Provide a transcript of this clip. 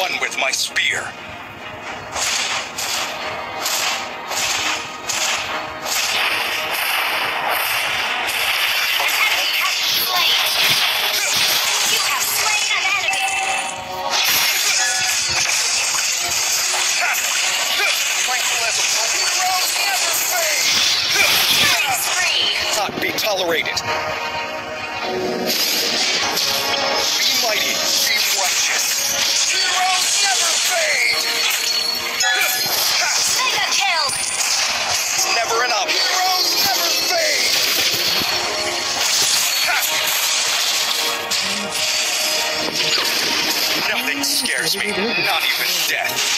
one with my spear. Not be tolerated. Be mighty, be righteous. Heroes never fade. Mega kill. It's never enough. Heroes never fade. Nothing scares me, not even death.